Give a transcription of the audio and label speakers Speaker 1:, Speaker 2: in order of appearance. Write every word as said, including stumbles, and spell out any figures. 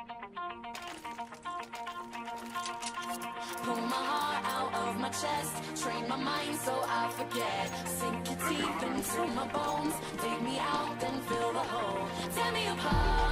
Speaker 1: Pull my heart out of my chest, train my mind so I forget. Sink your teeth into my bones, dig me out, then fill the hole. Tear me apart.